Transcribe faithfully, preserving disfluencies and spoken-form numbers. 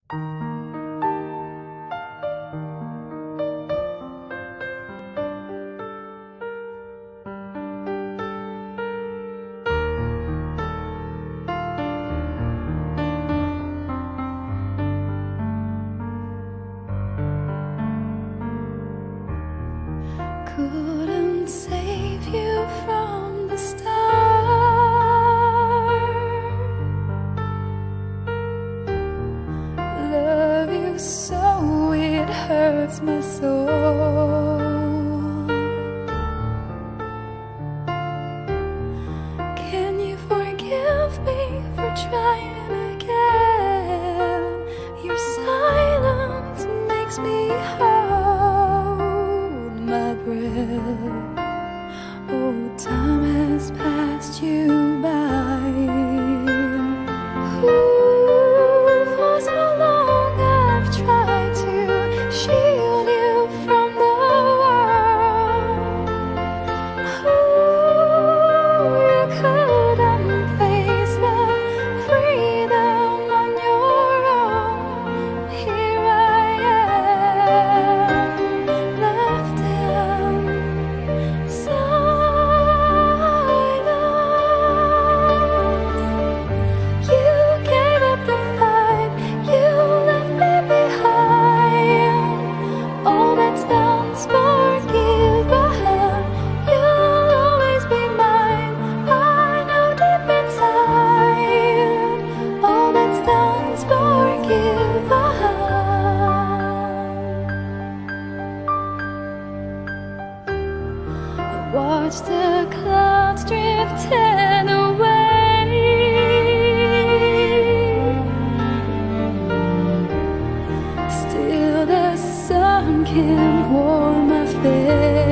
Couldn't save you from the start. Love you so it hurts my soul. Can you forgive me for trying again? Your silence makes me hold my breath. Oh, time has passed you by. Ooh, for so long I've tried to shield you from the world. Ooh, you couldn't face the freedom on your own. Here I am, left in silence. You gave up the fight, you left me behind. All that's done's forgiven. You'll always be mine. I know deep inside, all that's done's forgiven. Watch the clouds drifting away. Still the sun can warm my face.